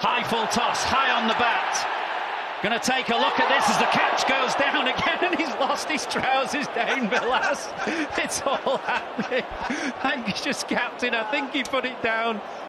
High full toss, high on the bat. Going to take a look at this as the catch goes down again, and he's lost his trousers, Dane Vilas. It's all happening. I think he's just captain. I think he put it down.